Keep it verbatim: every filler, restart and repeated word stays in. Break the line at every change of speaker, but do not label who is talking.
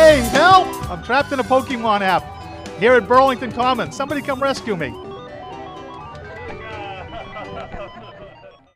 Hey, help! I'm trapped in a Pokemon app here at Burlington Commons. Somebody come rescue me.